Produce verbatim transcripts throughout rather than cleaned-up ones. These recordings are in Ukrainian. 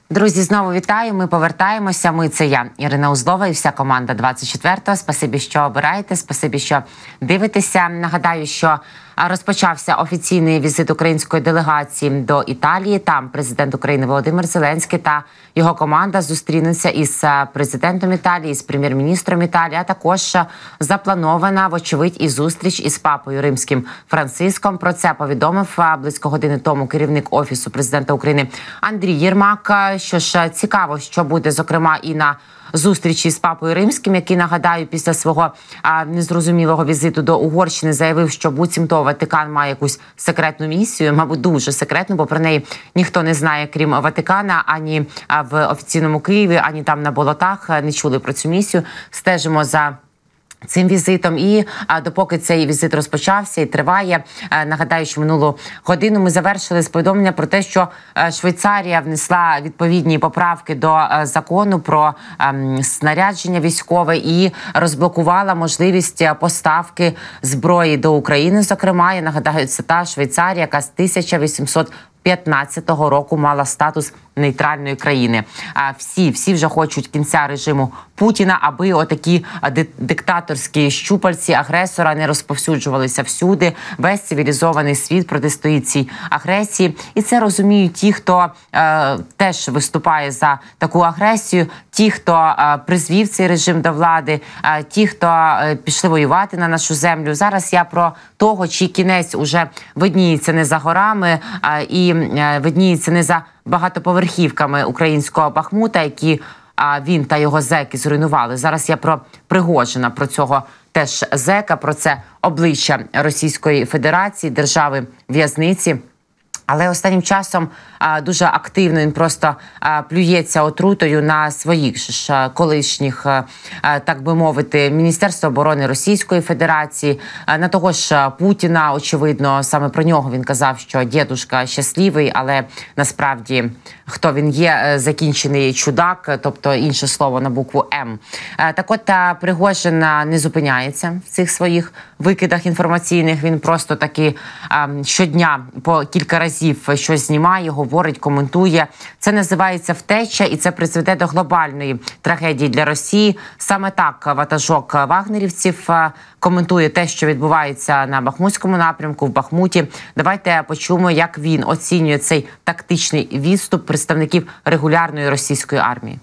Друзі, знову вітаю. Ми повертаємося. Ми – це я, Ірина Узлова і вся команда двадцять четвертого. Спасибі, що обираєте, спасибі, що дивитеся. Нагадаю, що розпочався офіційний візит української делегації до Італії. Там президент України Володимир Зеленський та його команда зустрінуться із президентом Італії, з прем'єр-міністром Італії, а також запланована, вочевидь, і зустріч із папою римським Франциском. Про це повідомив близько години тому керівник Офісу президента України Андрій Єрмак. Що ж, цікаво, що буде, зокрема, і на зустрічі з папою римським, який, нагадаю, після свого а, незрозумілого візиту до Угорщини заявив, що буцімто Ватикан має якусь секретну місію, мабуть, дуже секретну, бо про неї ніхто не знає, крім Ватикана, ані в офіційному Києві, ані там на болотах не чули про цю місію. Стежимо за цим візитом. І а, допоки цей візит розпочався і триває, а, нагадаю, що минулу годину ми завершили з повідомлення про те, що а, Швейцарія внесла відповідні поправки до а, закону про а, снарядження військове і розблокувала можливість поставки зброї до України. Зокрема, я нагадаю, це та Швейцарія, яка з тисяча вісімсот п'ятнадцятого року мала статус нейтральної країни. А всі, всі вже хочуть кінця режиму Путіна, аби отакі диктаторські щупальці агресора не розповсюджувалися всюди. Весь цивілізований світ протистоїть цій агресії. І це розуміють ті, хто е, теж виступає за таку агресію, ті, хто е, призвів цей режим до влади, е, ті, хто е, пішли воювати на нашу землю. Зараз я про того, чий кінець уже видніється не за горами е, і е, видніється не за багатоповерхівками українського Бахмута, які а, він та його зеки зруйнували. Зараз я про Пригожина, про цього теж зека, про це обличчя Російської Федерації, держави-в'язниці. Але останнім часом а, дуже активно він просто а, плюється отрутою на своїх ж а, колишніх, а, так би мовити, Міністерства оборони Російської Федерації, а, на того ж Путіна, очевидно, саме про нього він казав, що дідушка щасливий, але насправді хто він є, закінчений чудак, тобто інше слово на букву М. А, так от Пригожин не зупиняється в цих своїх викидах інформаційних, він просто таки а, щодня по кілька разів щось знімає, говорить, коментує. Це називається втеча, і це призведе до глобальної трагедії для Росії. Саме так ватажок вагнерівців коментує те, що відбувається на Бахмутському напрямку, в Бахмуті. Давайте почуємо, як він оцінює цей тактичний відступ представників регулярної російської армії.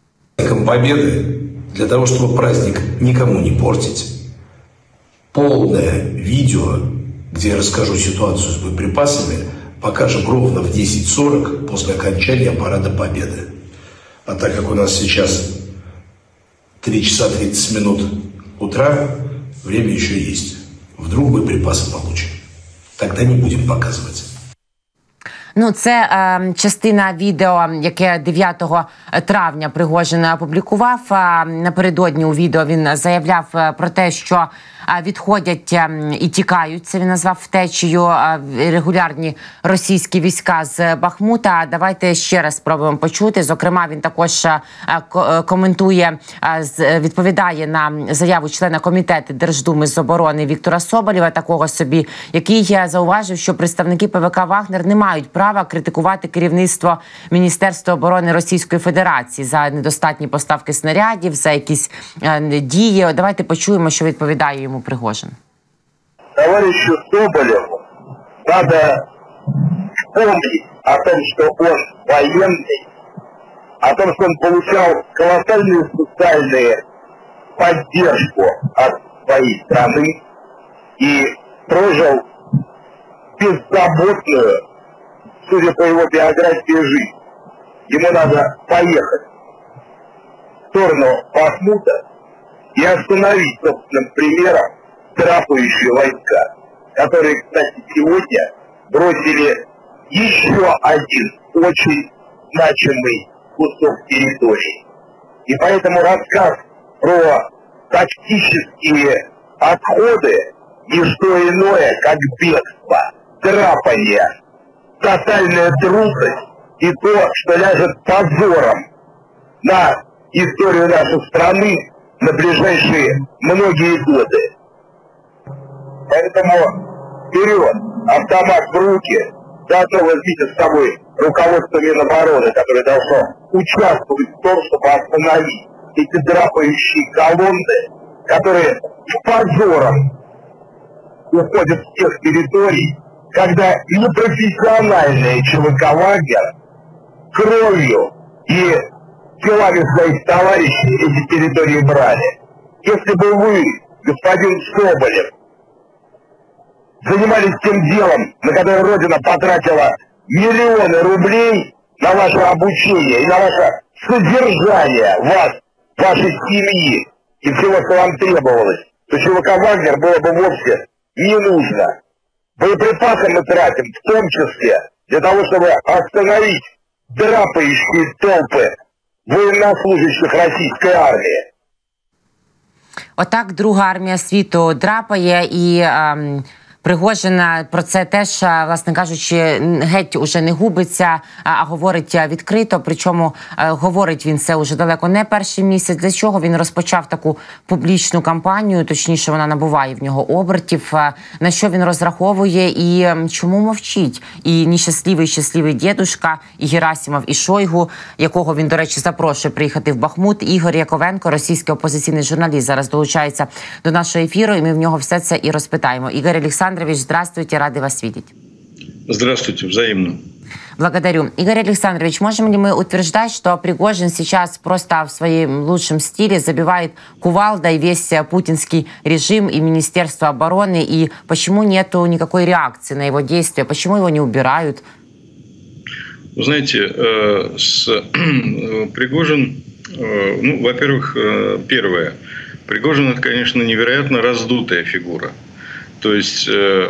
Победы, для того, чтобы праздник никому не портить, полное видео, где я расскажу ситуацию с боеприпасами, покажем ровно в десять сорок после окончания Парада Победы. А так как у нас сейчас три часа тридцать минут утра, время еще есть. Вдруг боеприпасы получим. Тогда не будем показывать. Ну, це е, частина відео, яке дев'ятого травня Пригожин опублікував. Е, напередодні у відео він заявляв про те, що е, відходять е, і тікають, це він назвав втечею, е, регулярні російські війська з Бахмута. Давайте ще раз спробуємо почути. Зокрема, він також е, коментує, е, відповідає на заяву члена комітету Держдуми з оборони Віктора Соболєва, такого собі, який зауважив, що представники ПВК «Вагнер» не мають права права критикувати керівництво Міністерства оборони Російської Федерації за недостатні поставки снарядів, за якісь е, дії. Давайте почуємо, що відповідає йому Пригожин. Товарищу Соболеву надо помнить о том, что он военный, о том, что он получал колоссальную социальную поддержку от своей страны и прожил беззаботную, судя по его биографии, жизнь. Ему надо поехать в сторону Бахмута и остановить собственным примером драпающие войска, которые, кстати, сегодня бросили еще один очень значимый кусок территории. И поэтому рассказ про тактические отходы не что иное, как бегство, драпание, тотальная трусость и то, что ляжет позором на историю нашей страны на ближайшие многие годы. Поэтому вперед, автомат в руки, заодно возьмите с собой руководство Минобороны, которое должно участвовать в том, чтобы остановить эти драпающие колонны, которые с позором уходят с тех территорий, когда непрофессиональные ЧВК «Вагнер» кровью и телами своих товарищей эти территории брали. Если бы вы, господин Соболев, занимались тем делом, на которое Родина потратила миллионы рублей на ваше обучение и на ваше содержание вас, вашей семьи и всего, что вам требовалось, то ЧВК «Вагнер» было бы вовсе не нужно. Боеприпасы мы тратим в том числе для того, чтобы остановить драпающие толпы военнослужащих російської армії. Отак Друга армія світу драпає, і ем, Пригожин про це теж, власне кажучи, геть уже не губиться, а говорить відкрито. Причому говорить він це уже далеко не перший місяць. Для чого він розпочав таку публічну кампанію, точніше вона набуває в нього обертів, на що він розраховує і чому мовчить. І нещасливий, щасливий дідушка, і Герасимов, і Шойгу, якого він, до речі, запрошує приїхати в Бахмут. Ігор Яковенко, російський опозиційний журналіст, зараз долучається до нашого ефіру, і ми в нього все це і розпитаємо. Ігор Олександрович, здравствуйте, рады вас видеть. Здравствуйте, взаимно. Благодарю. Игорь Александрович, можем ли мы утверждать, что Пригожин сейчас просто в своем лучшем стиле забивает кувалдой весь путинский режим и Министерство обороны, и почему нету никакой реакции на его действия, почему его не убирают? Вы знаете, с Пригожин, ну, во-первых, первое, Пригожин — это, конечно, невероятно раздутая фигура. То есть э,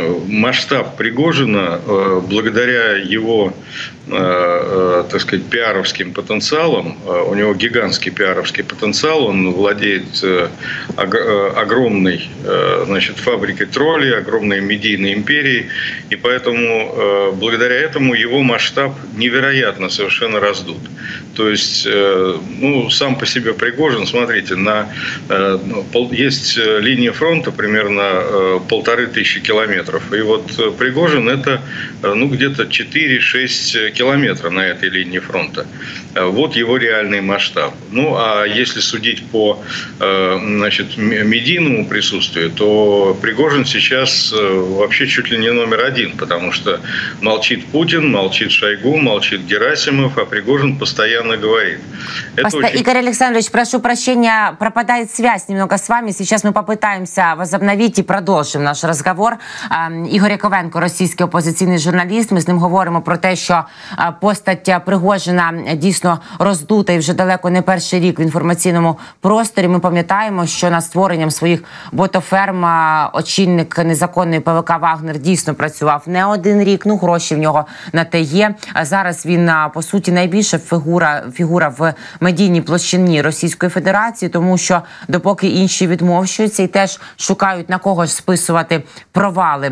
масштаб Пригожина, э, благодаря его, э, э, так сказать, пиаровским потенциалам, э, у него гигантский пиаровский потенциал, он владеет э, ог- огромной, э, значит, фабрикой троллей, огромной медийной империей, и поэтому э, благодаря этому его масштаб невероятно совершенно раздут. То есть, э, ну, сам по себе Пригожин, смотрите, на, э, пол, есть линия фронта примерно э, полторы тысячи километров. И вот Пригожин — это ну, где-то четыре-шесть километров на этой линии фронта. Вот его реальный масштаб. Ну, а если судить по значит, медийному присутствию, то Пригожин сейчас вообще чуть ли не номер один, потому что молчит Путин, молчит Шойгу, молчит Герасимов, а Пригожин постоянно говорит. Это Пост... очень... Игорь Александрович, прошу прощения, пропадает связь немного с вами. Сейчас мы попытаемся возобновить и продолжим наш розговор. Ігор Яковенко, російський опозиційний журналіст. Ми з ним говоримо про те, що постать Пригожина дійсно роздута і вже далеко не перший рік в інформаційному просторі. Ми пам'ятаємо, що над створенням своїх ботоферм очільник незаконної ПВК «Вагнер» дійсно працював не один рік. Ну, гроші в нього на те є. А зараз він, по суті, найбільша фігура, фігура в медійній площині Російської Федерації, тому що допоки інші відмовчуються і теж шукають на кого ж списувати провали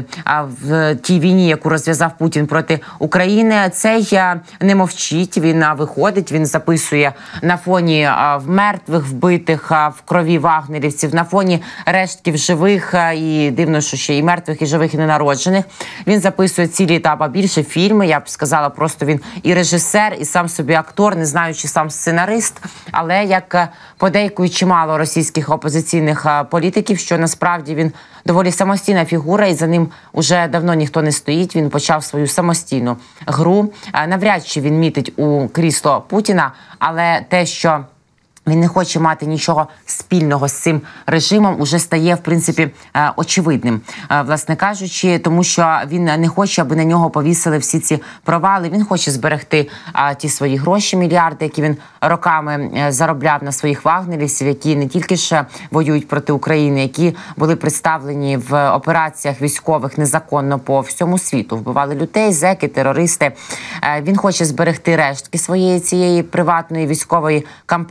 в тій війні, яку розв'язав Путін проти України, цей не мовчить, він виходить, він записує на фоні мертвих, вбитих в крові вагнерівців, на фоні рештків живих, і дивно, що ще і мертвих, і живих, і ненароджених. Він записує цілі та або більше фільми, я б сказала, просто він і режисер, і сам собі актор, не знаю, чи сам сценарист, але як подейкують чимало російських опозиційних політиків, що насправді він доволі самостійна фігура, і за ним уже давно ніхто не стоїть. Він почав свою самостійну гру. Навряд чи він мітить у крісло Путіна, але те, що він не хоче мати нічого спільного з цим режимом, уже стає, в принципі, очевидним, власне кажучи, тому що він не хоче, аби на нього повісили всі ці провали. Він хоче зберегти ті свої гроші, мільярди, які він роками заробляв на своїх вагнерівців, які не тільки ж воюють проти України, які були представлені в операціях військових незаконно по всьому світу. Вбивали людей, зеки, терористи. Він хоче зберегти рештки своєї цієї приватної військової кампанії.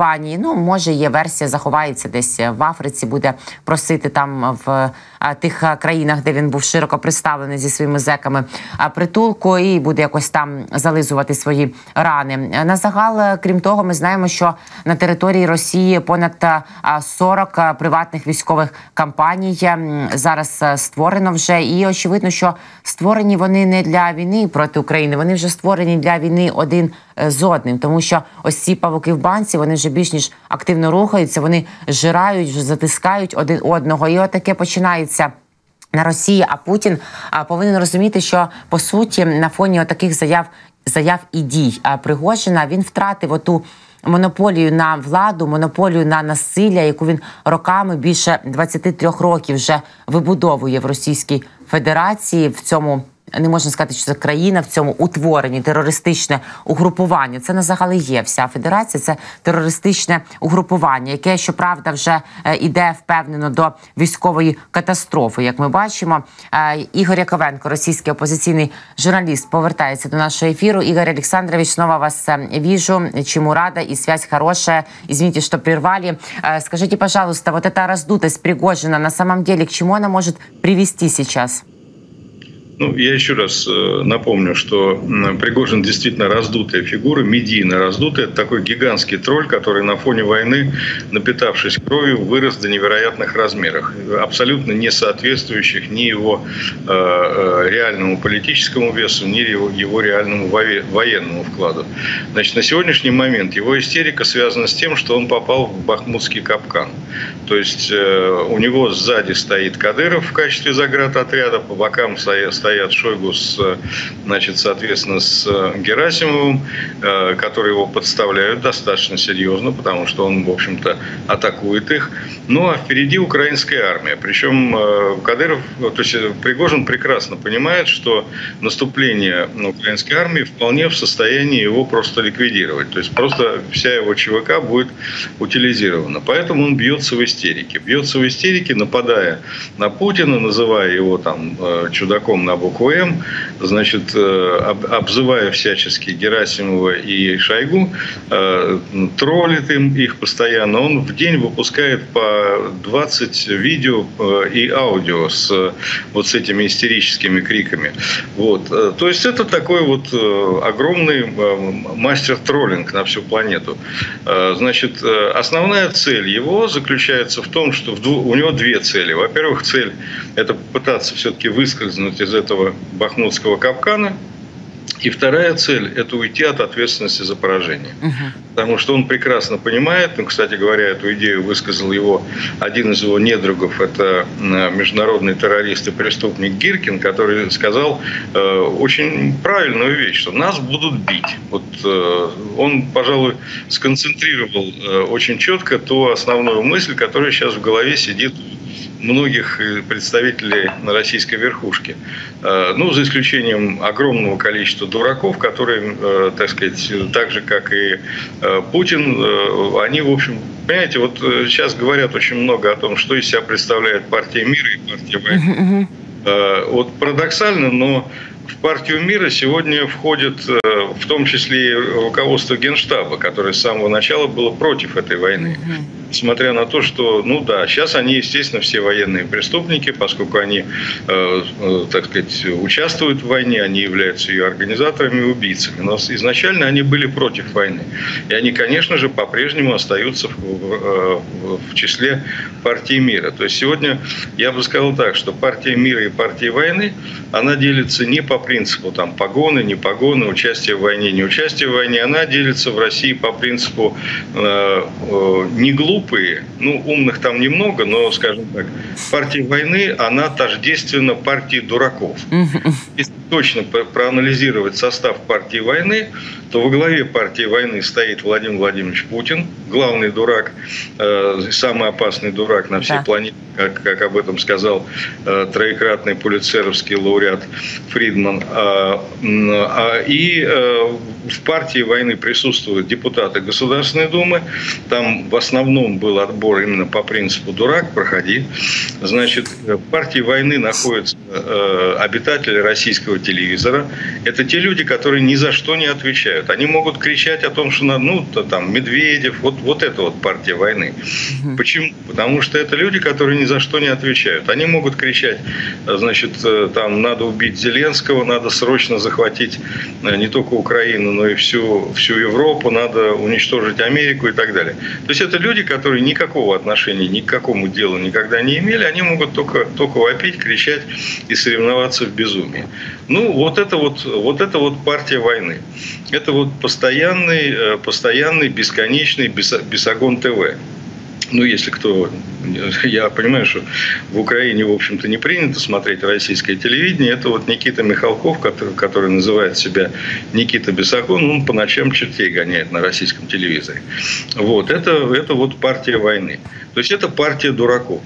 Ну, може, є версія, заховається десь в Африці, буде просити там в тих країнах, де він був широко представлений зі своїми зеками, притулку, і буде якось там зализувати свої рани. На загал, крім того, ми знаємо, що на території Росії понад сорок приватних військових компаній зараз створено вже. І очевидно, що створені вони не для війни проти України, вони вже створені для війни один з одним. Тому що ось ці павуки в банці, вони вже більш ніж активно рухаються, вони жирають, вже затискають один одного. І отаке починається на Росії. А Путін а, повинен розуміти, що, по суті, на фоні таких заяв, заяв і дій а Пригожина він втратив оту монополію на владу, монополію на насилля, яку він роками, більше двадцяти трьох років вже вибудовує в Російській Федерації. В цьому, не можна сказати, що це країна, в цьому утворенні, терористичне угрупування. Це на загали є. Вся федерація – це терористичне угрупування, яке, щоправда, вже йде впевнено до військової катастрофи. Як ми бачимо, Ігор Яковенко, російський опозиційний журналіст, повертається до нашого ефіру. Игорь Александрович, снова вас вижу, чему рада, и связь хорошая. Извините, что прервали. Скажите, пожалуйста, вот эта раздутость Пригожина, на самом деле, к чему она может привести сейчас? Ну, я еще раз напомню, что Пригожин действительно раздутая фигура, медийно раздутая. Это такой гигантский тролль, который на фоне войны, напитавшись кровью, вырос до невероятных размеров, абсолютно не соответствующих ни его э, реальному политическому весу, ни его, его реальному военному вкладу. Значит, на сегодняшний момент его истерика связана с тем, что он попал в бахмутский капкан. То есть э, у него сзади стоит Кадыров в качестве заградотряда, по бокам стоят стоят Шойгу, с, значит, соответственно, с Герасимовым, которые его подставляют достаточно серьезно, потому что он, в общем-то, атакует их. Ну, а впереди украинская армия. Причем Кадыров, то есть Пригожин прекрасно понимает, что наступление украинской армии вполне в состоянии его просто ликвидировать. То есть просто вся его ЧВК будет утилизирована. Поэтому он бьется в истерике. Бьется в истерике, нападая на Путина, называя его там чудаком на букву М, значит, обзывая всячески Герасимова и Шойгу, троллит им их постоянно. Он в день выпускает по двадцать видео и аудио с вот с этими истерическими криками. Вот. То есть это такой вот огромный мастер-троллинг на всю планету. Значит, основная цель его заключается в том, что у него две цели. Во-первых, цель – это попытаться все-таки выскользнуть из этого бахмутского капкана. И вторая цель – это уйти от ответственности за поражение. Угу. Потому что он прекрасно понимает, ну, кстати говоря, эту идею высказал его один из его недругов, это международный террорист и преступник Гиркин, который сказал э, очень правильную вещь, что нас будут бить. Вот э, он, пожалуй, сконцентрировал э, очень четко ту основную мысль, которая сейчас в голове сидит многих представителей российской верхушки. Ну, за исключением огромного количества дураков, которые, так сказать, так же, как и Путин, они, в общем, понимаете, вот сейчас говорят очень много о том, что из себя представляет партия мира и партия войны. Вот парадоксально, но в партию мира сегодня входит в том числе и руководство Генштаба, которое с самого начала было против этой войны. Несмотря на то, что, ну да, сейчас они, естественно, все военные преступники, поскольку они, э, э, так сказать, участвуют в войне, они являются ее организаторами и убийцами. Но изначально они были против войны. И они, конечно же, по-прежнему остаются в, в, в числе партии мира. То есть сегодня я бы сказал так, что партия мира и партия войны, она делится не по принципу там, погоны, не погоны, участие в войне, не участие в войне. Она делится в России по принципу э, э, не глупо, ну, умных там немного, но, скажем так, партия войны, она тождественна партии дураков. Если точно проанализировать состав партии войны, то во главе партии войны стоит Владимир Владимирович Путин, главный дурак, э, самый опасный дурак на всей да. планете, как, как об этом сказал э, троекратный пулитцеровский лауреат Фридман. А, а, и э, в партии войны присутствуют депутаты Государственной Думы. Там в основном был отбор именно по принципу «дурак, проходи». Значит, в партии войны находятся э, обитатели российского телевизора. Это те люди, которые ни за что не отвечают. отвечают. Они могут кричать о том, что ну, там, Медведев, вот, вот это вот партия войны. Угу. Почему? Потому что это люди, которые ни за что не отвечают. Они могут кричать, значит, там, надо убить Зеленского, надо срочно захватить не только Украину, но и всю, всю Европу, надо уничтожить Америку и так далее. То есть это люди, которые никакого отношения ни к какому делу никогда не имели, они могут только, только вопить, кричать и соревноваться в безумии. Ну, вот это вот, вот это вот партия войны. Это вот постоянный, постоянный бесконечный Бесогон ТВ. Ну, если кто... Я понимаю, что в Украине, в общем-то, не принято смотреть российское телевидение. Это вот Никита Михалков, который, который называет себя Никита Бесогон, он по ночам чертей гоняет на российском телевизоре. Вот. Это, это вот партия войны. То есть, это партия дураков.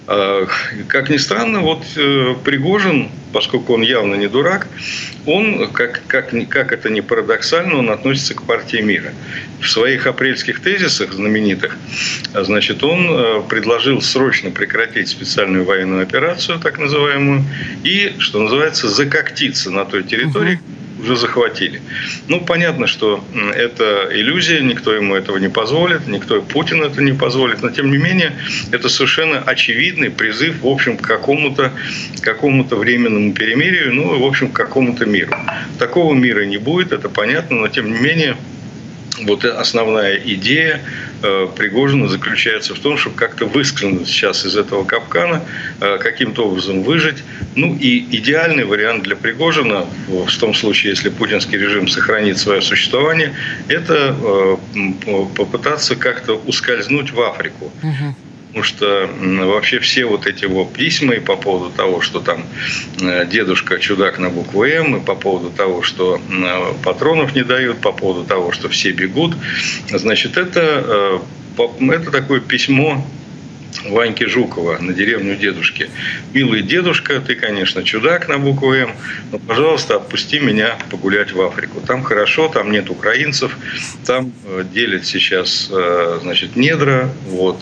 Как ни странно, вот Пригожин, поскольку он явно не дурак, он, как, как, как это ни парадоксально, он относится к партии мира. В своих апрельских тезисах знаменитых, значит, он предложил срочно прекратить специальную военную операцию, так называемую, и, что называется, закоктиться на той территории, уже захватили. Ну, понятно, что это иллюзия, никто ему этого не позволит, никто Путин это не позволит, но, тем не менее, это совершенно очевидный призыв, в общем, к какому-то, какому-то временному перемирию, ну, и, в общем, к какому-то миру. Такого мира не будет, это понятно, но, тем не менее, вот основная идея Пригожина заключается в том, чтобы как-то выскользнуть сейчас из этого капкана, каким-то образом выжить. Ну и идеальный вариант для Пригожина, в том случае, если путинский режим сохранит свое существование, это попытаться как-то ускользнуть в Африку. Угу. Потому что вообще все вот эти его письма и по поводу того, что там дедушка чудак на букву «М», и по поводу того, что патронов не дают, по поводу того, что все бегут, значит, это, это такое письмо Ваньки Жукова на деревню дедушки. «Милый дедушка, ты, конечно, чудак на букву «М», но, пожалуйста, отпусти меня погулять в Африку. Там хорошо, там нет украинцев, там делят сейчас, значит, недра. Вот,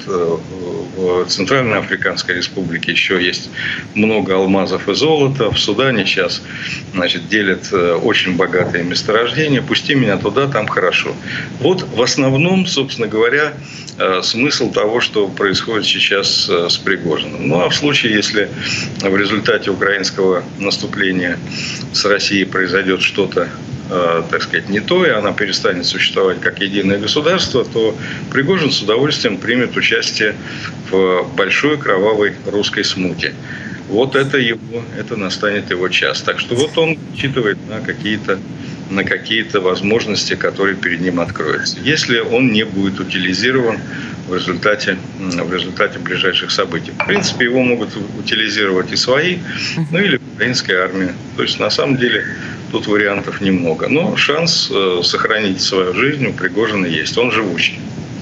в Центральной Африканской Республике еще есть много алмазов и золота. В Судане сейчас, значит, делят очень богатые месторождения. Пусти меня туда, там хорошо». Вот в основном, собственно говоря, смысл того, что происходит сейчас с Пригожиным. Ну, а в случае, если в результате украинского наступления с Россией произойдет что-то, так сказать, не то, и она перестанет существовать как единое государство, то Пригожин с удовольствием примет участие в большой кровавой русской смуте. Вот это его, это настанет его час. Так что вот он рассчитывает на какие-то на какие-то возможности, которые перед ним откроются, если он не будет утилизирован в результате, в результате ближайших событий. В принципе, его могут утилизировать и свои, ну или украинская армия. То есть, на самом деле, тут вариантов немного. Но шанс сохранить свою жизнь у Пригожина есть. Он живучий.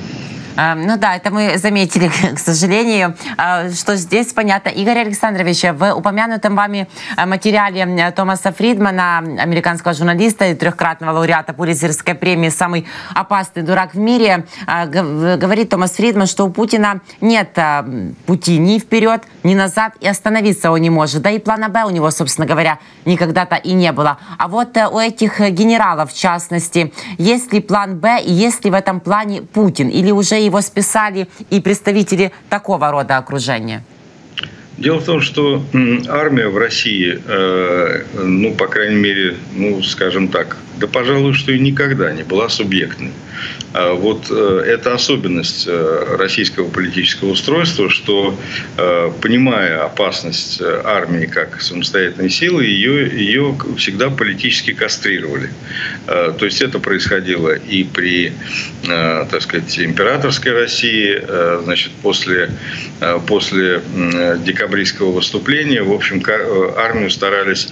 Ну да, это мы заметили, к сожалению, что здесь понятно. Игорь Александрович, в упомянутом вами материале Томаса Фридмана, американского журналиста и трехкратного лауреата Пулитцеровской премии «Самый опасный дурак в мире», говорит Томас Фридман, что у Путина нет пути ни вперед, ни назад, и остановиться он не может. Да и плана «Б» у него, собственно говоря, никогда-то и не было. А вот у этих генералов, в частности, есть ли план «Б» и есть ли в этом плане Путин? Или уже его списали и представители такого рода окружения? Дело в том, что армия в России, ну, по крайней мере, ну, скажем так, да, пожалуй, что и никогда не была субъектной. Вот это особенность российского политического устройства, что, понимая опасность армии как самостоятельной силы, ее, ее всегда политически кастрировали. То есть это происходило и при, так сказать, императорской России, значит, после, после декабристского выступления, в общем, армию старались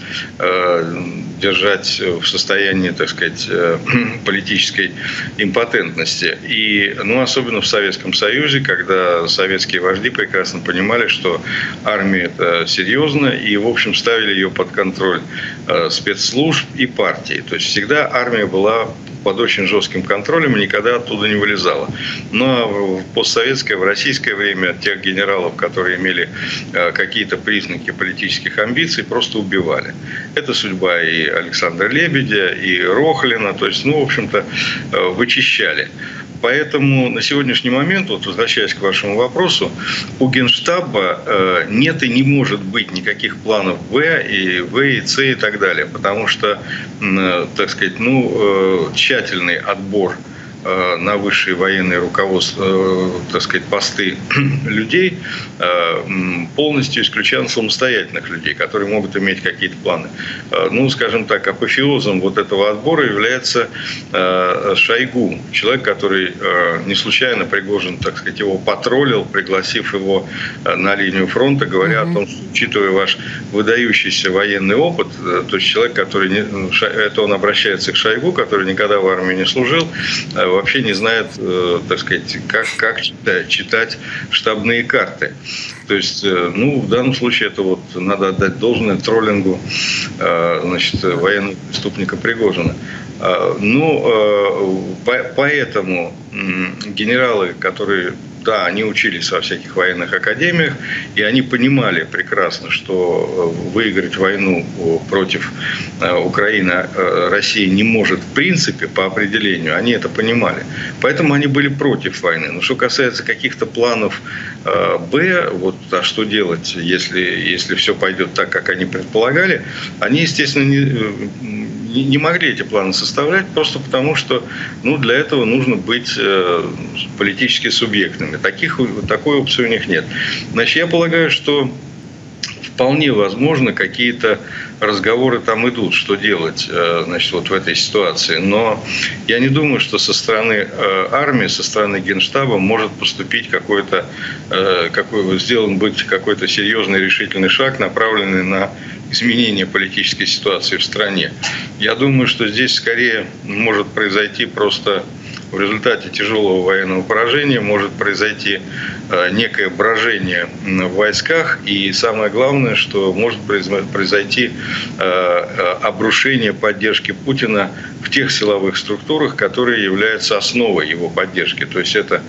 держать в состоянии, так сказать, политической импотентности. И, ну, особенно в Советском Союзе, когда советские вожди прекрасно понимали, что армия – это серьезно, и, в общем, ставили ее под контроль спецслужб и партии. То есть всегда армия была под очень жестким контролем и никогда оттуда не вылезала. Но в постсоветское, в российское время тех генералов, которые имели какие-то признаки политических амбиций, просто убивали. Это судьба и Александра Лебедя, и Рохлина. То есть, ну, в общем-то, вычищали. Поэтому на сегодняшний момент, вот возвращаясь к вашему вопросу, у Генштаба нет и не может быть никаких планов Б и В и С и так далее, потому что, так сказать, ну, тщательный отбор на высшие военные руководства, так сказать, посты людей полностью исключен самостоятельных людей, которые могут иметь какие-то планы. Ну, скажем так, апофеозом вот этого отбора является Шойгу, человек, который не случайно Пригожин, так сказать, его потроллил, пригласив его на линию фронта, говоря mm-hmm. о том, что, учитывая ваш выдающийся военный опыт, то есть человек, который, не, это он обращается к Шойгу, который никогда в армии не служил, вообще не знает, так сказать, как, как читать, читать штабные карты. То есть, ну, в данном случае это вот надо отдать должное троллингу, значит, военного преступника Пригожина. Ну, поэтому генералы, которые, да, они учились во всяких военных академиях, и они понимали прекрасно, что выиграть войну против Украины Россия не может в принципе по определению. Они это понимали. Поэтому они были против войны. Но что касается каких-то планов Б, вот, а что делать, если, если все пойдет так, как они предполагали, они, естественно, не... не могли эти планы составлять, просто потому что, ну, для этого нужно быть э, политически субъектными. Таких, такой опции у них нет. Значит, я полагаю, что вполне возможно, какие-то разговоры там идут, что делать, э, значит, вот в этой ситуации. Но я не думаю, что со стороны э, армии, со стороны Генштаба может поступить какой-то, э, какой, сделан быть какой-то серьезный решительный шаг, направленный на изменение политической ситуации в стране. Я думаю, что здесь скорее может произойти просто в результате тяжелого военного поражения, может произойти некое брожение в войсках, и самое главное, что может произойти обрушение поддержки Путина в тех силовых структурах, которые являются основой его поддержки. То есть это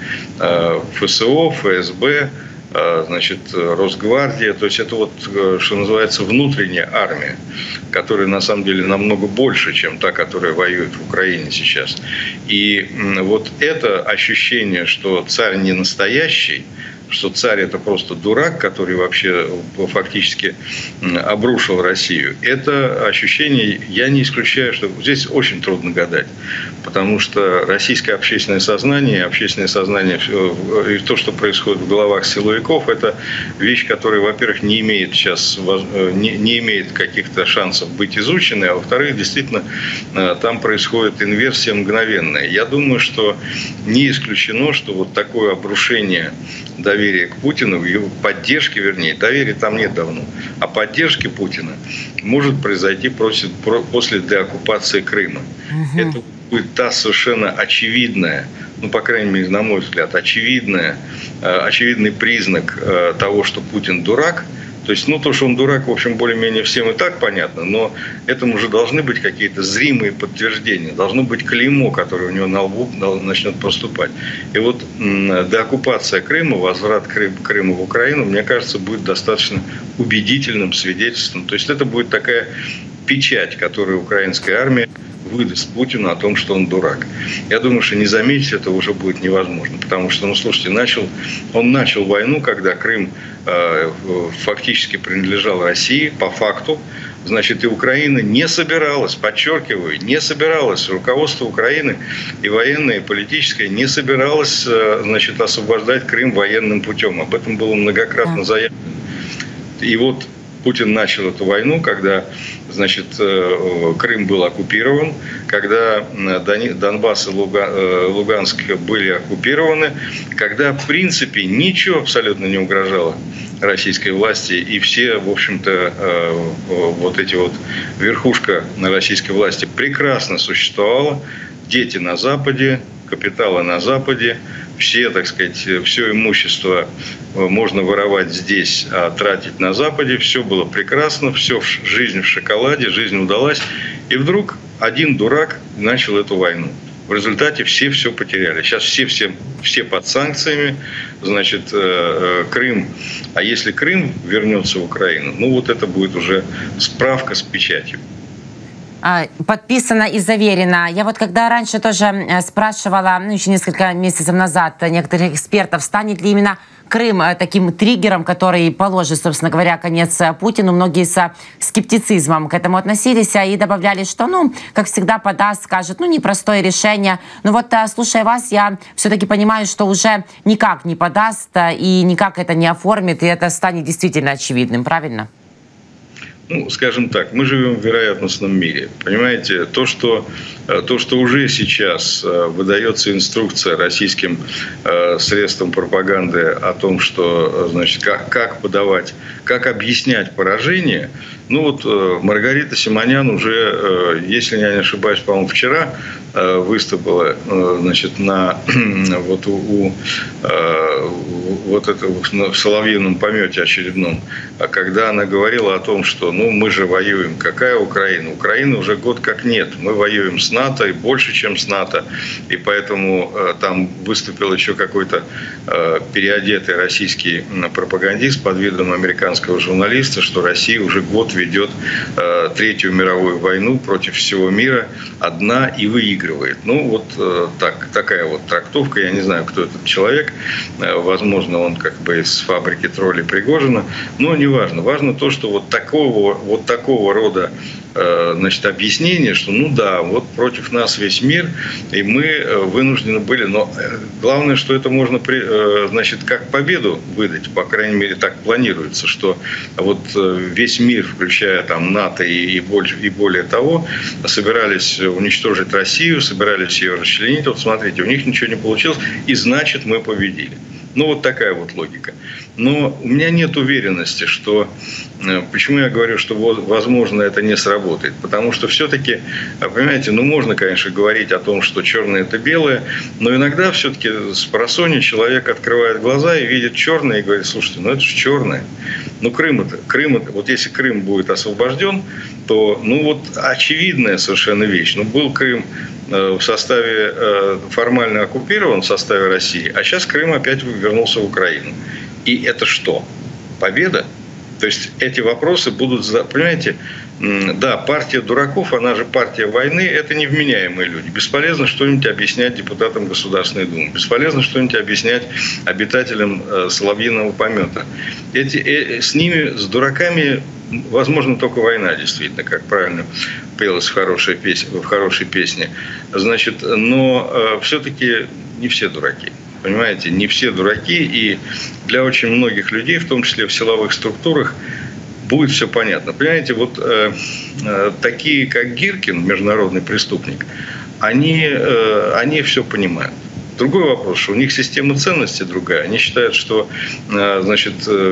ФСО, ФСБ, значит, Росгвардия, то есть это вот, что называется, внутренняя армия, которая на самом деле намного больше, чем та, которая воюет в Украине сейчас. И вот это ощущение, что царь не настоящий, что царь – это просто дурак, который вообще фактически обрушил Россию. Это ощущение, я не исключаю, что здесь очень трудно гадать. Потому что российское общественное сознание, общественное сознание и то, что происходит в головах силовиков, это вещь, которая, во-первых, не имеет сейчас, не, не имеет каких-то шансов быть изученной, а во-вторых, действительно, там происходит инверсия мгновенная. Я думаю, что не исключено, что вот такое обрушение доверия к Путину, его поддержки, вернее, доверия там нет давно, а поддержки Путина может произойти после, после деоккупации Крыма. Угу. Это будет та совершенно очевидная, ну, по крайней мере, на мой взгляд, очевидная, очевидный признак того, что Путин дурак. То есть, ну, то, что он дурак, в общем, более-менее всем и так понятно, но этому же должны быть какие-то зримые подтверждения, должно быть клеймо, которое у него на лбу начнет проступать. И вот деоккупация Крыма, возврат Крыма в Украину, мне кажется, будет достаточно убедительным свидетельством. То есть, это будет такая печать, которую украинская армия выдаст Путину о том, что он дурак. Я думаю, что не заметить это уже будет невозможно. Потому что, ну, слушайте, начал, он начал войну, когда Крым э, фактически принадлежал России, по факту. Значит, и Украина не собиралась, подчеркиваю, не собиралась, руководство Украины и военное, и политическое не собиралось, э, значит, освобождать Крым военным путем. Об этом было многократно заявлено. И вот Путин начал эту войну, когда, значит, Крым был оккупирован, когда Донбасс и Луганск были оккупированы, когда, в принципе, ничего абсолютно не угрожало российской власти, и все, в общем-то, вот эти вот верхушка российской власти прекрасно существовала, дети на Западе, капиталы на Западе, все, так сказать, все имущество можно воровать здесь, а тратить на Западе. Все было прекрасно, все, жизнь в шоколаде, жизнь удалась. И вдруг один дурак начал эту войну. В результате все все потеряли. Сейчас все, все, все под санкциями. Значит, Крым. А если Крым вернется в Украину, ну вот это будет уже справка с печатью. Подписано и заверено. Я вот когда раньше тоже спрашивала, ну еще несколько месяцев назад, некоторых экспертов, станет ли именно Крым таким триггером, который положит, собственно говоря, конец Путину. Многие со скептицизмом к этому относились и добавляли, что, ну, как всегда, подаст, скажет, ну, непростое решение. Но вот, слушая вас, я все-таки понимаю, что уже никак не подаст и никак это не оформит, и это станет действительно очевидным, правильно? Ну, скажем так, мы живем в вероятностном мире. Понимаете, то, что, то, что уже сейчас выдается инструкция российским средствам пропаганды о том, что, значит, как, как подавать, как объяснять поражение. Ну вот Маргарита Симонян уже, если я не ошибаюсь, по-моему, вчера выступила, значит, на вот у, у вот это в Соловьином помете очередном, когда она говорила о том, что ну мы же воюем. Какая Украина? Украины уже год как нет. Мы воюем с НАТО и больше, чем с НАТО. И поэтому там выступил еще какой-то переодетый российский пропагандист под видом американского журналиста, что Россия уже год ведет Третью мировую войну против всего мира одна и выигрывает. Ну, вот так, такая вот трактовка. Я не знаю, кто этот человек. Возможно, он как бы из фабрики троллей Пригожина. Но неважно. Важно то, что вот такого, вот такого рода значит, объяснение, что ну да, вот против нас весь мир, и мы вынуждены были, но главное, что это можно, значит, как победу выдать, по крайней мере, так планируется, что вот весь мир, включая там НАТО и, и, больше, и более того, собирались уничтожить Россию, собирались ее расчленить. Вот смотрите, у них ничего не получилось, и значит мы победили. Ну, вот такая вот логика. Но у меня нет уверенности, что... Почему я говорю, что, возможно, это не сработает? Потому что все-таки, понимаете, ну, можно, конечно, говорить о том, что черное – это белое, но иногда все-таки с просонья человек открывает глаза и видит черное и говорит, слушайте, ну, это же черное. Ну, Крым это... Крым это... Вот если Крым будет освобожден, то, ну, вот очевидная совершенно вещь. Ну, был Крым в составе, формально оккупирован в составе России, а сейчас Крым опять вернулся в Украину. И это что? Победа? То есть эти вопросы будут, понимаете, да, партия дураков, она же партия войны, это невменяемые люди. Бесполезно что-нибудь объяснять депутатам Государственной Думы, бесполезно что-нибудь объяснять обитателям Соловьиного помета. Эти, э, с ними, с дураками, возможно, только война, действительно, как правильно пелось в хорошей песне. В хорошей песне. Значит, но э, все-таки не все дураки. Понимаете, не все дураки, и для очень многих людей, в том числе в силовых структурах, будет все понятно. Понимаете, вот э, э, такие, как Гиркин, международный преступник, они, э, они все понимают. Другой вопрос, что у них система ценностей другая. Они считают, что э, значит,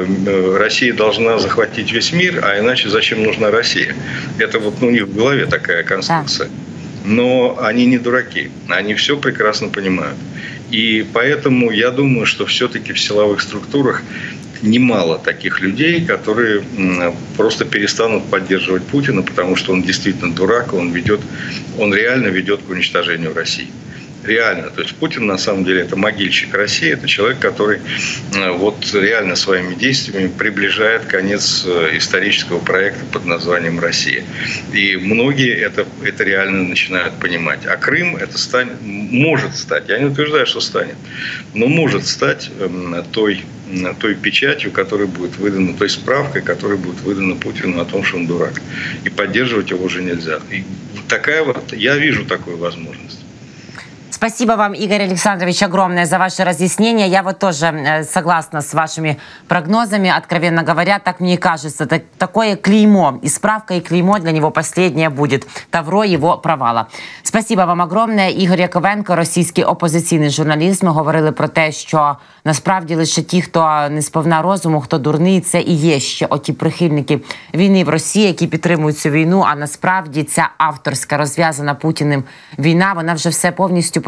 э, Россия должна захватить весь мир, а иначе зачем нужна Россия? Это вот ну, у них в голове такая конструкция. Но они не дураки, они все прекрасно понимают. И поэтому я думаю, что все-таки в силовых структурах немало таких людей, которые просто перестанут поддерживать Путина, потому что он действительно дурак, он ведет, он реально ведет к уничтожению России. Реально. То есть Путин на самом деле это могильщик России, это человек, который вот реально своими действиями приближает конец исторического проекта под названием «Россия». И многие это, это реально начинают понимать. А Крым это станет, может стать, я не утверждаю, что станет, но может стать той, той печатью, которая будет выдана, той справкой, которая будет выдана Путину о том, что он дурак. И поддерживать его уже нельзя. И такая вот, я вижу такую возможность. Спасибо вам, Игорь Александрович, огромное за ваше разъяснение. Я вот тоже согласна с вашими прогнозами. Откровенно говоря, так мне кажется, так, такое клеймо, и справка, и клеймо для него последнее будет. Тавро его провала. Спасибо вам огромне. Ігор Яковенко, російський опозиційний журналіст. Ми говорили про те, що насправді лише ті, хто не сповна розуму, хто дурний, це і є ще оті прихильники війни в Росії, які підтримують цю війну. А насправді ця авторська, розв'язана Путіним війна, вона вже все повністю показує.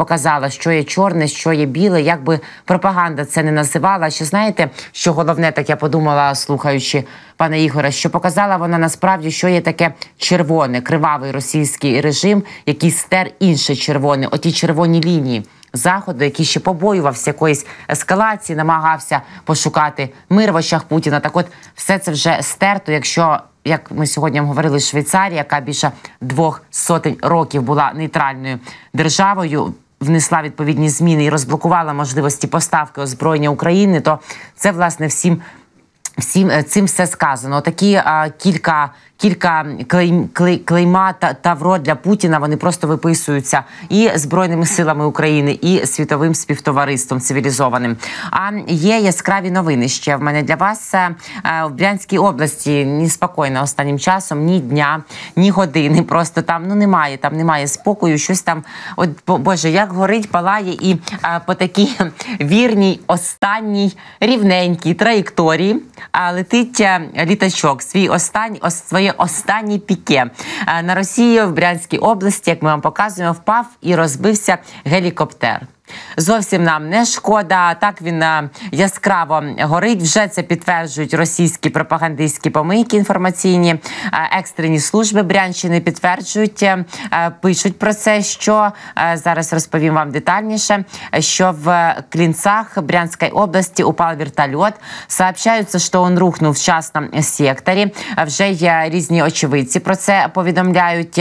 показала, що є чорне, що є біле, як би пропаганда це не називала. Ще знаєте, що головне, так я подумала, слухаючи пана Ігоря, що показала вона насправді, що є таке червоне, кривавий російський режим, який стер інше червоне, оті червоні лінії Заходу, який ще побоювався якоїсь ескалації, намагався пошукати мир в очах Путіна. Так от, все це вже стерто, якщо, як ми сьогодні говорили, Швейцарія, яка більше двох сотень років була нейтральною державою, внесла відповідні зміни і розблокувала можливості поставки озброєння України, то це, власне, всім Всім цим все сказано. Такі а, кілька, кілька клейм, клей, клейма та тавро для Путіна, вони просто виписуються і Збройними силами України, і світовим співтовариством цивілізованим. А є яскраві новини ще в мене для вас. В Брянській області неспокійно останнім часом, ні дня, ні години, просто там, ну, немає, там немає спокою, щось там, от, Боже, як горить, палає, і а, по такій вірній, останній, рівненькій траєкторії а, летить а, літачок, свій останній, ос, своє останнє піке. А, на Росії в Брянській області, як ми вам показуємо, впав і розбився гелікоптер. Зовсім нам не шкода, так він а, яскраво горить, вже це підтверджують російські пропагандистські помийки інформаційні, а, екстрені служби Брянщини підтверджують, а, пишуть про це, що, а, зараз розповім вам детальніше, що в Клинцах Брянской области упал вертолет. Сообщается, що він рухнув в частному секторі, вже є різні очевидці про це повідомляють.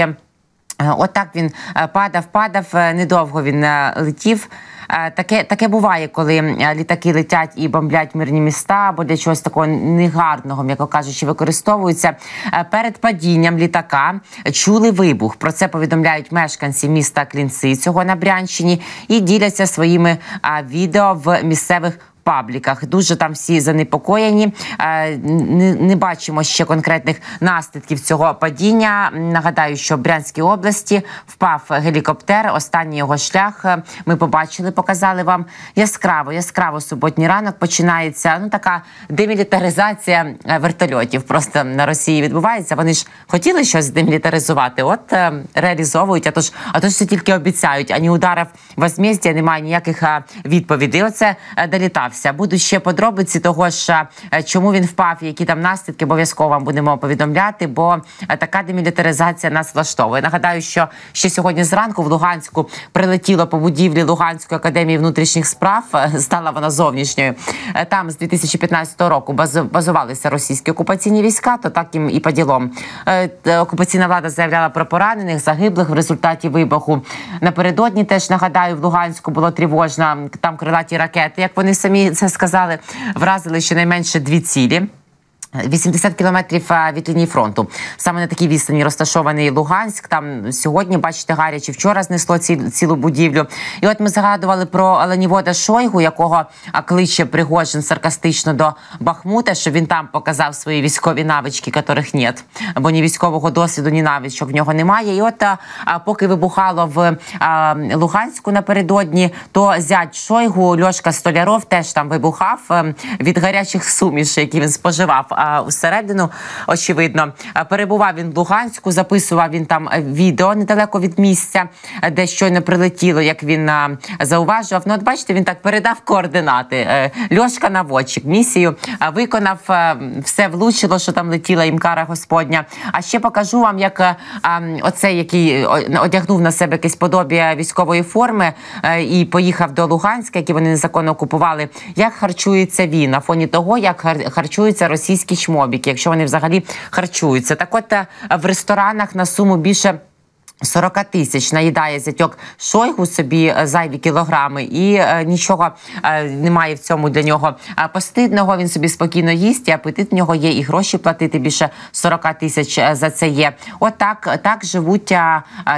Отак він падав, падав, недовго він летів. Таке, таке буває, коли літаки летять і бомблять мирні міста, або для чогось такого негарного, м'яко кажучи, використовуються. Перед падінням літака чули вибух. Про це повідомляють мешканці міста Клінці, цього на Брянщині, і діляться своїми відео в місцевих пабліках. Дуже там всі занепокоєні. Не, не бачимо ще конкретних наслідків цього падіння. Нагадаю, що в Брянській області впав гелікоптер. Останній його шлях ми побачили, показали вам. Яскраво, яскраво суботній ранок починається, ну, така демілітаризація вертольотів. Просто на Росії відбувається. Вони ж хотіли щось демілітаризувати, от е, реалізовують, а то ж, а то ж це тільки обіцяють. Ані ударів возмездя, немає ніяких відповідей. Оце е, долітав. Будуть ще подробиці того ж, чому він впав і які там наслідки, обов'язково вам будемо повідомляти, бо така демілітаризація нас влаштовує. Нагадаю, що ще сьогодні зранку в Луганську прилетіло по будівлі Луганської академії внутрішніх справ, стала вона зовнішньою. Там з дві тисячі п'ятнадцятого року базувалися російські окупаційні війська, то так їм і по ділом. Окупаційна влада заявляла про поранених, загиблих в результаті вибуху. Напередодні теж, нагадаю, в Луганську було тривожно, там крилаті ракети, як вони самі це сказали, вразили щонайменше дві цілі. вісімдесят кілометрів від лінії фронту. Саме на такій відстані розташований Луганськ. Там сьогодні, бачите, гаряче, вчора знесло ці, цілу будівлю. І от ми згадували про Ленівода Шойгу, якого кличе Пригожин саркастично до Бахмута, що він там показав свої військові навички, яких нет. Бо ні військового досвіду, ні навичок в нього немає. І от а, поки вибухало в а, Луганську напередодні, то зять Шойгу, Льошка Столяров, теж там вибухав а, від гарячих сумішей, які він споживав. Усередину, очевидно. Перебував він в Луганську, записував він там відео недалеко від місця, де щойно прилетіло, як він зауважував. Ну, от бачите, він так передав координати. Льошка наводчик, місію виконав, все влучило, що там летіла їм кара Господня. А ще покажу вам, як оцей, який одягнув на себе якесь подобіє військової форми і поїхав до Луганська, який вони незаконно окупували, як харчується він на фоні того, як харчуються російські чмобіки, якщо вони взагалі харчуються. Так от в ресторанах на суму більше сорок тисяч наїдає зятьок Шойгу собі зайві кілограми, і е, нічого е, немає в цьому для нього постидного. Він собі спокійно їсть, і апетит в нього є, і гроші платити більше сорок тисяч за це є. Отак так живуть а, а,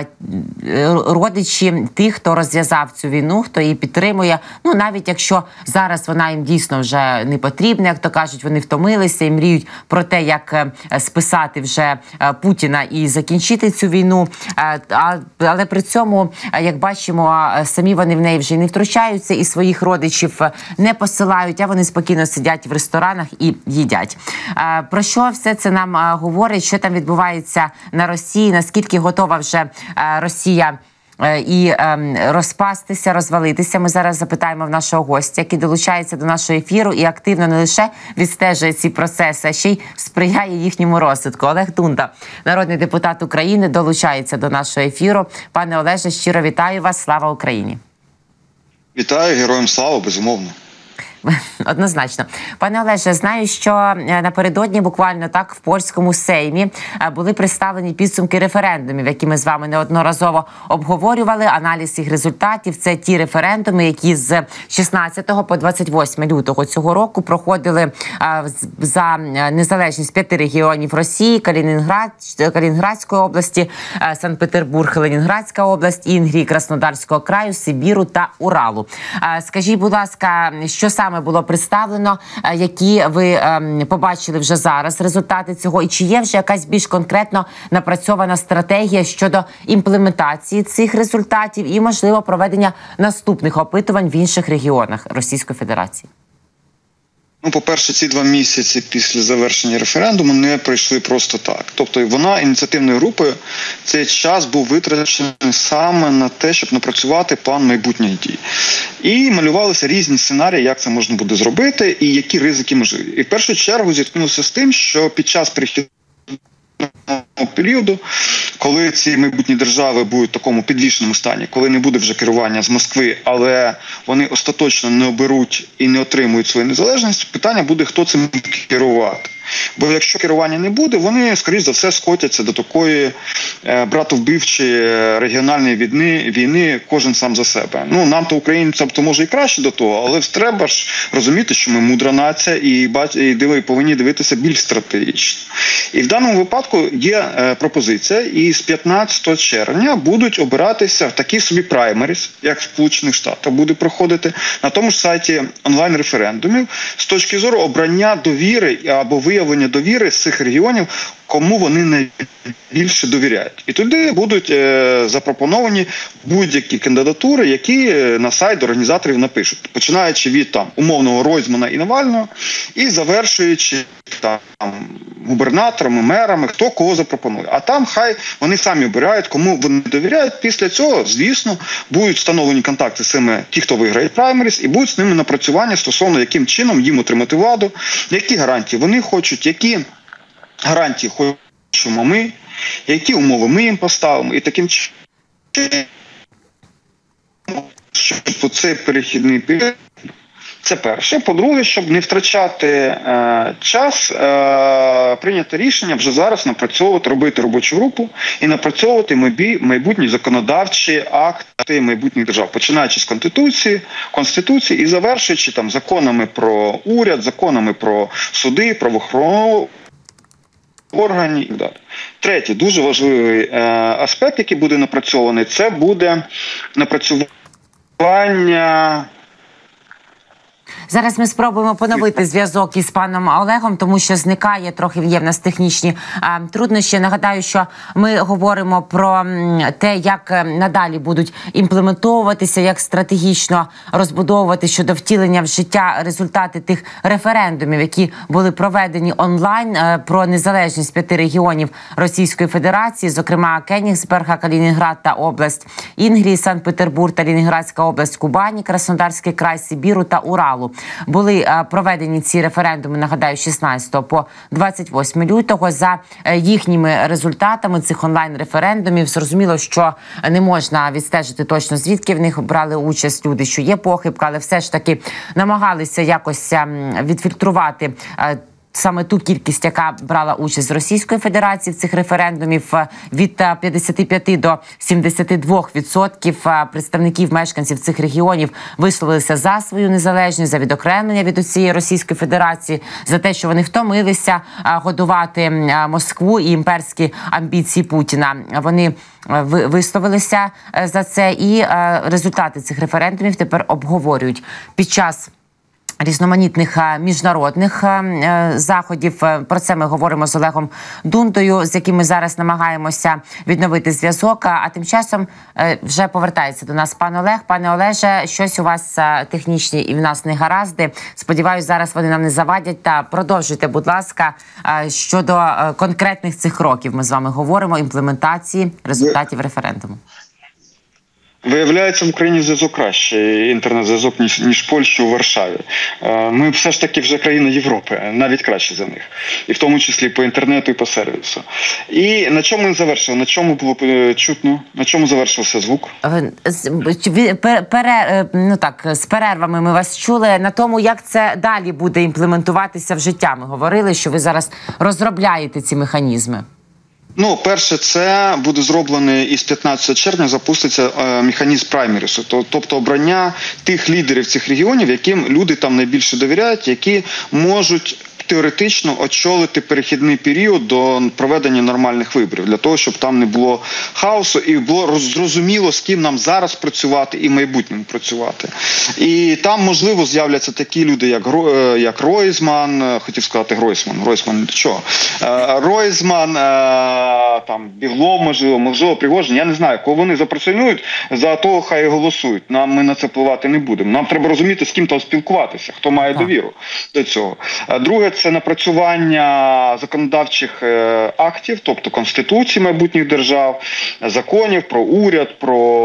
родичі тих, хто розв'язав цю війну, хто її підтримує. Ну, навіть якщо зараз вона їм дійсно вже не потрібна, як то кажуть, вони втомилися і мріють про те, як списати вже Путіна і закінчити цю війну. Але при цьому, як бачимо, самі вони в неї вже не втручаються і своїх родичів не посилають, а вони спокійно сидять в ресторанах і їдять. Про що все це нам говорить, що там відбувається на Росії, наскільки готова вже Росія і розпастися, розвалитися. Ми зараз запитаємо в нашого гостя, який долучається до нашого ефіру і активно не лише відстежує ці процеси, а ще й сприяє їхньому розвитку. Олег Дунда, народний депутат України, долучається до нашого ефіру. Пане Олеже, щиро вітаю вас. Слава Україні! Вітаю, героям слава, безумовно. Однозначно. Пане Олеже, знаю, що напередодні буквально так в польському Сеймі були представлені підсумки референдумів, які ми з вами неодноразово обговорювали. Аналіз їх результатів – це ті референдуми, які з шістнадцятого по двадцять восьме лютого цього року проходили за незалежність п'яти регіонів Росії: Калінінград, Калінінградської області, Санкт-Петербург, Ленінградська область, Інгрії, Краснодарського краю, Сибіру та Уралу. Скажіть, будь ласка, що саме було представлено, які ви ем, побачили вже зараз результати цього, і чи є вже якась більш конкретно напрацьована стратегія щодо імплементації цих результатів і, можливо, проведення наступних опитувань в інших регіонах Російської Федерації? Ну, по-перше, ці два місяці після завершення референдуму не пройшли просто так. Тобто вона, ініціативною групою, цей час був витрачений саме на те, щоб напрацювати план майбутніх дій. І малювалися різні сценарії, як це можна буде зробити і які ризики можливі. І в першу чергу зіткнувся з тим, що під час перехідного періоду, коли ці майбутні держави будуть в такому підвішеному стані, коли не буде вже керування з Москви, але вони остаточно не оберуть і не отримують свою незалежність, питання буде, хто цим буде керувати. Бо якщо керування не буде, вони, скоріш за все, скотяться до такої е, братовбивчої регіональної війни, війни кожен сам за себе. Ну, нам-то, українцям, то може і краще до того, але треба ж розуміти, що ми мудра нація і, бач, і диви, повинні дивитися більш стратегічно. І в даному випадку є е, пропозиція, і з п'ятнадцятого червня будуть обиратися в такі собі праймеріс, як в Сполучених Штатах буде проходити, на тому ж сайті онлайн-референдумів, з точки зору обрання довіри або виявлення довіри з цих регіонів, кому вони найбільше довіряють. І туди будуть е, запропоновані будь-які кандидатури, які на сайт організаторів напишуть. Починаючи від там умовного Ройзмана і Навального і завершуючи там губернаторами, мерами, хто кого запропонує. А там хай вони самі обирають, кому вони довіряють. Після цього, звісно, будуть встановлені контакти з цими, ті, хто виграє праймеріс, і будуть з ними напрацювання стосовно, яким чином їм отримати владу, які гарантії вони хочуть, які гарантії хочемо ми, які умови ми їм поставимо, і таким чином, щоб цей перехідний період. Це перше. По-друге, щоб не втрачати е, час, е, прийняти рішення вже зараз напрацьовувати, робити робочу групу і напрацьовувати майбутні законодавчі акти майбутніх держав, починаючи з Конституції, Конституції і завершуючи там законами про уряд, законами про суди, правоохоронну органів і так далі. Третє, дуже важливий е, аспект, який буде напрацьований, це буде напрацювання. Зараз ми спробуємо поновити зв'язок із паном Олегом, тому що зникає, трохи є в нас технічні а, труднощі. Нагадаю, що ми говоримо про те, як надалі будуть імплементовуватися, як стратегічно розбудовувати щодо втілення в життя результати тих референдумів, які були проведені онлайн а, про незалежність п'яти регіонів Російської Федерації, зокрема Кенігсберга, Калінінград та область Інгрії, Санкт-Петербург та Ленинградська область, Кубані, Краснодарський край, Сибіру та Уралу. Були а, проведені ці референдуми, нагадаю, шістнадцятого по двадцять восьме лютого. За а, їхніми результатами цих онлайн-референдумів зрозуміло, що не можна відстежити точно, звідки в них брали участь люди, що є похибка, але все ж таки намагалися якось а, відфільтрувати а, саме ту кількість, яка брала участь з Російської Федерації в цих референдумів. Від п'ятдесят п'ять до сімдесят два відсотків представників мешканців цих регіонів висловилися за свою незалежність, за відокремлення від усієї Російської Федерації, за те, що вони втомилися годувати Москву і імперські амбіції Путіна. Вони висловилися за це, і результати цих референдумів тепер обговорюють під час різноманітних міжнародних заходів. Про це ми говоримо з Олегом Дундою, з яким ми зараз намагаємося відновити зв'язок. А тим часом вже повертається до нас пан Олег. Пане Олеже, щось у вас технічні і в нас не гаразди. Сподіваюсь, зараз вони нам не завадять. Та продовжуйте, будь ласка, щодо конкретних цих кроків. Ми з вами говоримо, імплементації результатів референдуму. Виявляється, в Україні зв'язок краще, інтернет-зв'язок, ніж, ніж Польща у Варшаві. Ми все ж таки вже країна Європи, навіть краще за них. І в тому числі по інтернету і по сервісу. І на чому ми завершили? На чому було чутно? На чому завершився звук? Пере, ну так, з перервами ми вас чули. На тому, як це далі буде імплементуватися в життя. Ми говорили, що ви зараз розробляєте ці механізми. Ну, перше, це буде зроблено із п'ятнадцятого червня, запуститься е, механізм праймерісу, тобто обрання тих лідерів цих регіонів, яким люди там найбільше довіряють, які можуть теоретично очолити перехідний період до проведення нормальних виборів, для того, щоб там не було хаосу і було зрозуміло, з ким нам зараз працювати і в майбутньому працювати. І там, можливо, з'являться такі люди, як, як Ройзман, хотів сказати Гройсман, Гройсман до чого, Ройзман, там, Біглов, можливо, можливо, Пригожин, я не знаю, кого вони запрацюють, за того хай і голосують. Нам ми на це впливати не будемо. Нам треба розуміти, з ким там спілкуватися, хто має довіру до цього. Друге, це напрацювання законодавчих актів, тобто Конституції майбутніх держав, законів про уряд,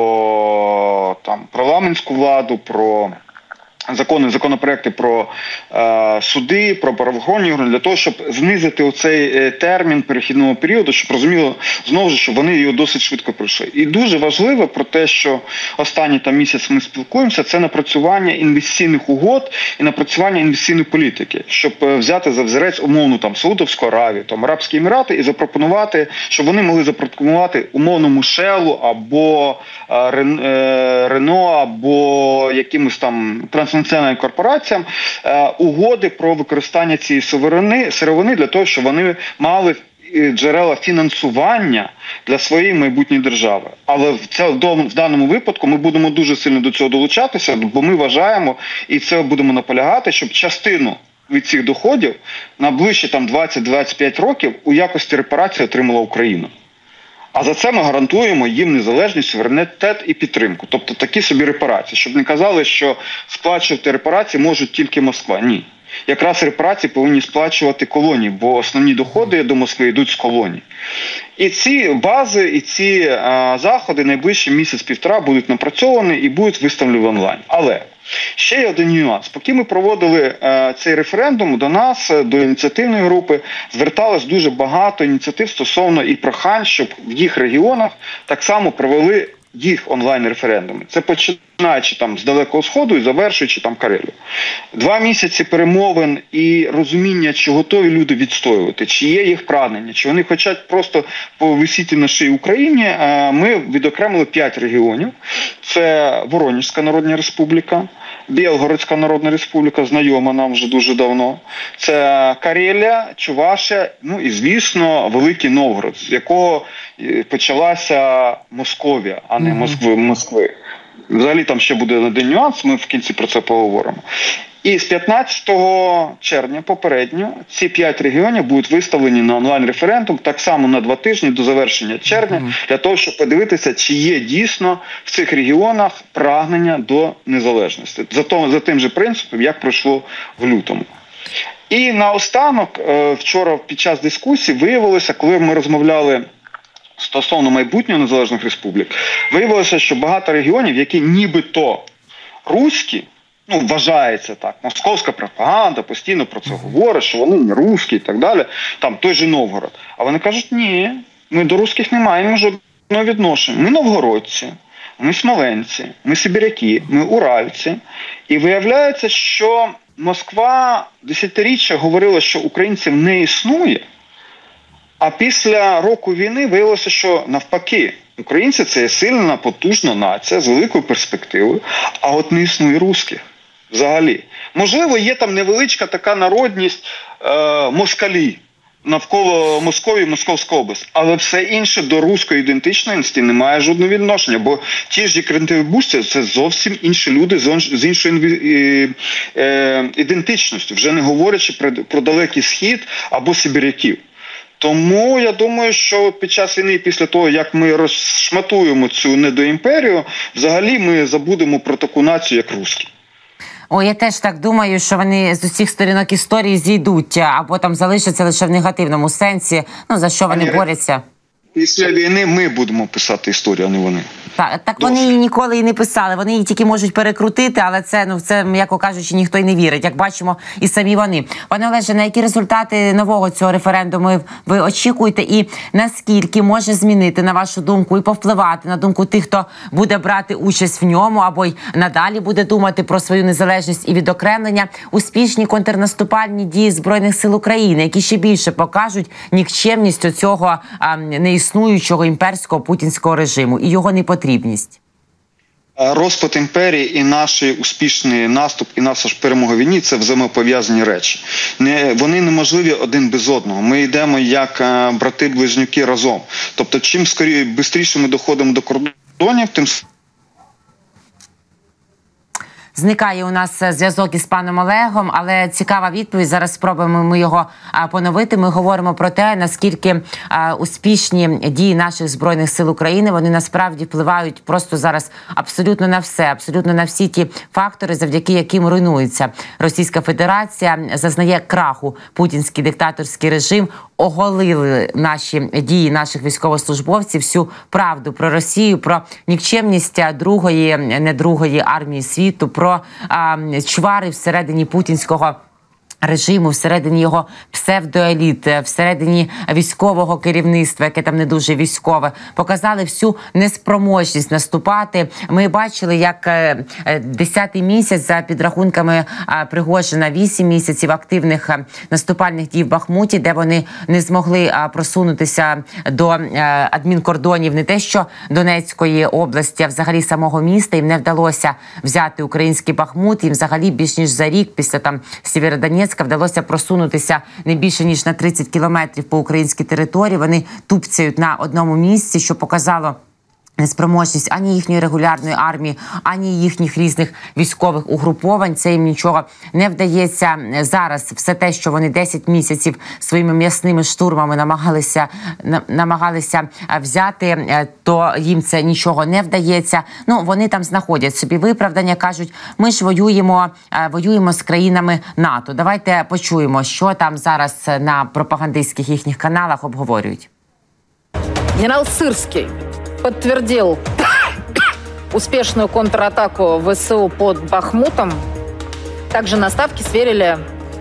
про там, парламентську владу, про закони, законопроекти про е, суди, про правоохоронні органи, для того, щоб знизити оцей е, термін перехідного періоду, щоб розуміло, знову ж, що вони його досить швидко пройшли. І дуже важливо про те, що останній там місяць ми спілкуємося, це напрацювання інвестиційних угод і напрацювання інвестиційної політики, щоб е, взяти за взірець умовну там Саудовську Аравію, там Арабські Емірати і запропонувати, щоб вони могли запропонувати умовному Шелу або е, Рено, або якимось там транснаціональним корпораціям е, угоди про використання цієї сировини, сировини для того, щоб вони мали джерела фінансування для своєї майбутньої держави. Але в, це, в даному випадку ми будемо дуже сильно до цього долучатися, бо ми вважаємо, і це будемо наполягати, щоб частину від цих доходів на ближче там двадцять-двадцять п'ять років у якості репарації отримала Україна. А за це ми гарантуємо їм незалежність, суверенітет і підтримку. Тобто такі собі репарації. Щоб не казали, що сплачувати репарації можуть тільки Москва. Ні. Якраз репарації повинні сплачувати колонії, бо основні доходи до Москви йдуть з колоній. І ці бази, і ці а, заходи найближчий місяць-півтора будуть напрацьовані і будуть виставлені онлайн. Але ще є один нюанс. Поки ми проводили е, цей референдум, до нас, до ініціативної групи, зверталось дуже багато ініціатив стосовно і прохань, щоб в їх регіонах так само провели їх онлайн-референдуми. Це починаючи там з Далекого Сходу і завершуючи там Карелію. Два місяці перемовин і розуміння, чи готові люди відстоювати, чи є їх прагнення, чи вони хочуть просто повисіти на шиї Україні. Ми відокремили п'ять регіонів. Це Воронежська Народна Республіка, Білгородська Народна Республіка, знайома нам вже дуже давно. Це Карелія, Чувашія, ну і, звісно, Великий Новгород, з якого почалася Московія, а не Москви. Москви. Взагалі там ще буде один нюанс, ми в кінці про це поговоримо. І з п'ятнадцятого червня попередньо ці п'ять регіонів будуть виставлені на онлайн-референдум так само на два тижні до завершення червня, для того, щоб подивитися, чи є дійсно в цих регіонах прагнення до незалежності. За, то, за тим же принципом, як пройшло в лютому. І наостанок, вчора під час дискусії виявилося, коли ми розмовляли стосовно майбутнього незалежних республік, виявилося, що багато регіонів, які нібито руські, ну, вважається так, московська пропаганда постійно про це говорить, що вони не русські і так далі, там той же Новгород. А вони кажуть, ні, ми до русських не маємо жодного відношення. Ми новгородці, ми смоленці, ми сибіряки, ми уральці. І виявляється, що Москва десятиріччя говорила, що українців не існує, а після року війни виявилося, що навпаки, українці – це є сильна, потужна нація з великою перспективою, а от не існує русських взагалі. Можливо, є там невеличка така народність е, москалі навколо Московії, Московська область, але все інше до руської ідентичності не має жодного відношення, бо ті ж декретивбусці – це зовсім інші люди з іншою ідентичністю, вже не говорячи про, про Далекий Схід або сибіряків. Тому я думаю, що під час війни, після того, як ми розшматуємо цю недоімперію, взагалі ми забудемо про таку націю, як русські. О, я теж так думаю, що вони з усіх сторінок історії зійдуть, або там залишаться лише в негативному сенсі, ну, за що вони Ані... борються. Після війни ми будемо писати історію, а не вони. Так, так вони її ніколи і не писали, вони її тільки можуть перекрутити, але це, ну, це, м'яко кажучи, ніхто й не вірить, як бачимо і самі вони. Пане Олеже, на які результати нового цього референдуму ви очікуєте і наскільки може змінити, на вашу думку, і повпливати на думку тих, хто буде брати участь в ньому, або й надалі буде думати про свою незалежність і відокремлення, успішні контрнаступальні дії Збройних сил України, які ще більше покажуть нікчемність цього а, неіснуючого імперського путінського режиму і його непотрібність? Розпад імперії і наш успішний наступ, і наша ж перемога в війні – це взаємопов'язані речі. Не, вони неможливі один без одного. Ми йдемо як брати-близнюки разом. Тобто, чим скоріше, швидше ми доходимо до кордонів, тим Зникає у нас зв'язок із паном Олегом, але цікава відповідь. Зараз спробуємо ми його поновити. Ми говоримо про те, наскільки успішні дії наших Збройних сил України, вони насправді впливають просто зараз абсолютно на все, абсолютно на всі ті фактори, завдяки яким руйнується Російська Федерація, зазнає краху путінський диктаторський режим, оголили наші дії наших військовослужбовців всю правду про Росію, про нікчемність другої, не другої армії світу, про а, чвари всередині путінського режиму, всередині його псевдоеліт, всередині військового керівництва, яке там не дуже військове, показали всю неспроможність наступати. Ми бачили, як десятий місяць, за підрахунками Пригожина, вісім місяців активних наступальних дій в Бахмуті, де вони не змогли просунутися до адмінкордонів не те що Донецької області, а взагалі самого міста. Їм не вдалося взяти український Бахмут. Їм взагалі більш ніж за рік після там Сєвєродонецька вдалося просунутися не більше, ніж на тридцять кілометрів по українській території. Вони тупцяють на одному місці, що показало неспроможність ані їхньої регулярної армії, ані їхніх різних військових угруповань. Це їм нічого не вдається. Зараз все те, що вони десять місяців своїми м'ясними штурмами намагалися, намагалися взяти, то їм це нічого не вдається. Ну, вони там знаходять собі виправдання, кажуть, ми ж воюємо, воюємо з країнами НАТО. Давайте почуємо, що там зараз на пропагандистських їхніх каналах обговорюють. Генерал Сырский подтвердил успешную контратаку ВСУ под Бахмутом. Также на ставке сверили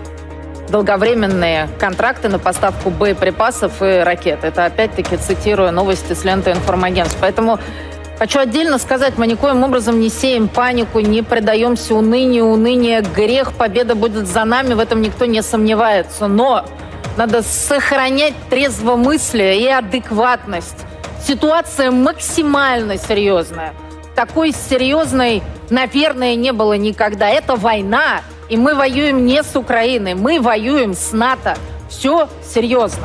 долговременные контракты на поставку боеприпасов и ракет. Это опять-таки цитирую новости с ленты информагентств. Поэтому хочу отдельно сказать, мы никоим образом не сеем панику, не предаемся унынию. Уныние – грех, победа будет за нами, в этом никто не сомневается. Но надо сохранять трезвомыслие и адекватность. Ситуация максимально серьезная. Такой серьезной, наверное, не было никогда. Это война, и мы воюем не с Украиной, мы воюем с НАТО. Все серьезно.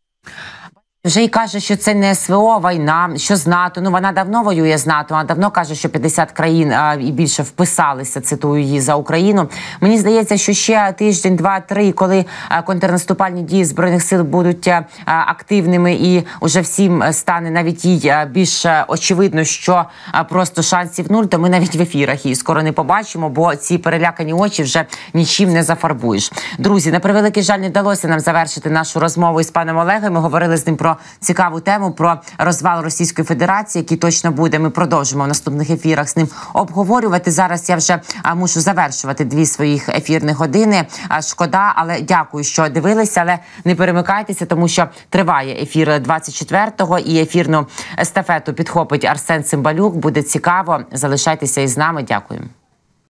Вже й каже, що це не СВО, війна, що з НАТО. Ну, вона давно воює з НАТО, вона давно каже, що п'ятдесят країн а, і більше вписалися, цитую її, за Україну. Мені здається, що ще тиждень, два, три, коли а, контрнаступальні дії Збройних сил будуть а, активними і уже всім стане навіть їй а, більш а, очевидно, що а, просто шансів нуль, то ми навіть в ефірах її скоро не побачимо, бо ці перелякані очі вже нічим не зафарбуєш. Друзі, на превеликий жаль, не вдалося нам завершити нашу розмову із паном Олегом. Ми говорили з ним про цікаву тему, про розвал Російської Федерації, який точно буде. Ми продовжимо в наступних ефірах з ним обговорювати. Зараз я вже а, мушу завершувати дві своїх ефірних години. А, шкода, але дякую, що дивилися. Але не перемикайтеся, тому що триває ефір двадцять четвертого і ефірну естафету підхопить Арсен Цимбалюк. Буде цікаво. Залишайтеся із нами. Дякую.